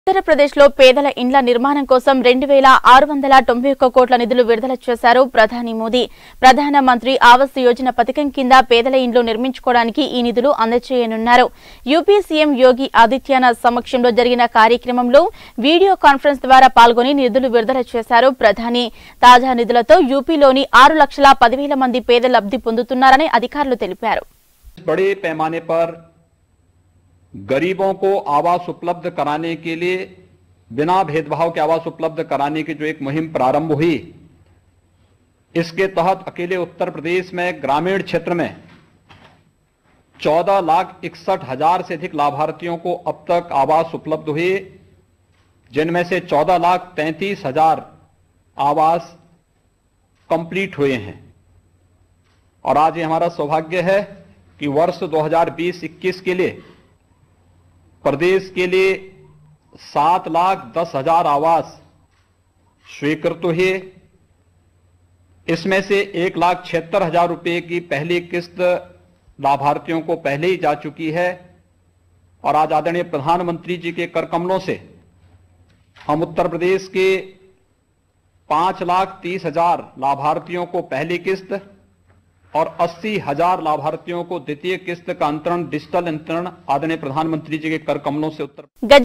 ఆంధ్రప్రదేశ్లో పేదల ఇండ్ల నిర్మాణం కోసం 2691 కోట్ల నిధులు విడుదల చేశారు ప్రధాని మోదీ. ప్రధాన మంత్రి ఆవాస్ యోజన పథకం కింద పేదల ఇండ్లు నిర్మించుకోవడానికి ఈ నిధులు అందజేయనున్నారు. యూపీ సీఎం యోగి ఆదిత్యనాథ్ సమక్షంలో జరిగిన కార్యక్రమంలో వీడియో కాన్ఫరెన్స్ ద్వారా పాల్గొని నిధులు విడుదల చేశారు ప్రధాని. తాజా నిధులతో యూపీలోని 6,10,000 మంది పేదలు లబ్ధి పొందుతున్నారని అధికారులు తెలిపారు. बड़े पैमाने पर गरीबों को आवास उपलब्ध कराने के लिए बिना भेदभाव के आवास उपलब्ध कराने की जो एक मुहिम प्रारंभ हुई, इसके तहत अकेले उत्तर प्रदेश में ग्रामीण क्षेत्र में 14,61,000 से अधिक लाभार्थियों को अब तक आवास उपलब्ध हुए, जिनमें से 14,33,000 आवास कंप्लीट हुए हैं। और आज ये हमारा सौभाग्य है कि वर्ष 2020-21 के लिए प्रदेश के लिए 7,10,000 आवास स्वीकृत हुए। इसमें से 1,76,000 रुपए की पहली किस्त लाभार्थियों को पहले ही जा चुकी है। और आज आदरणीय प्रधानमंत्री जी के कर कमलों से हम उत्तर प्रदेश के 5,30,000 लाभार्थियों को पहली किस्त और 80,000 लाभार्थियों को द्वितीय किस्त का अंतरण, डिजिटल अंतरण आदरणीय प्रधानमंत्री जी के कर कमलों से उत्तर